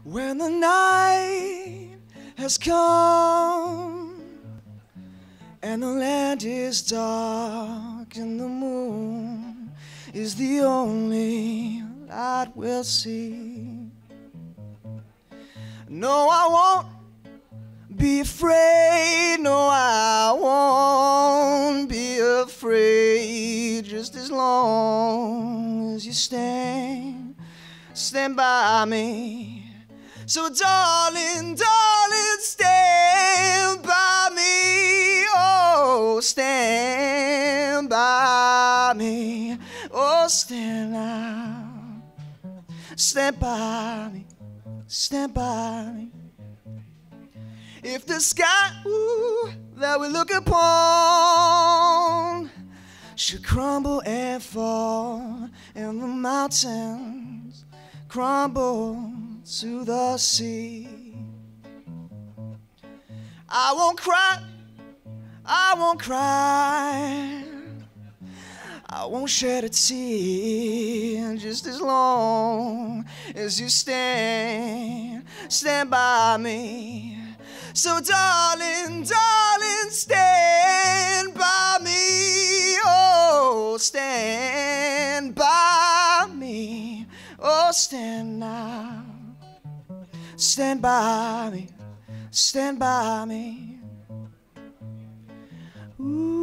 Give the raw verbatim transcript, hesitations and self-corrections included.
When the night has come and the land is dark and the moon is the only light we'll see, no, I won't be afraid, no, I won't be afraid, just as long as you stand, stand by me. So darling, darling, stand by me, oh, stand by me, oh, stand now, stand by me, stand by me. If the sky, ooh, that we look upon should crumble and fall, and the mountains crumble to the sea, I won't cry, I won't cry, I won't shed a tear, just as long as you stand, stand by me. So darling, darling, stand by me, oh, stand by me, oh, stand now, stand by me, stand by me. Ooh.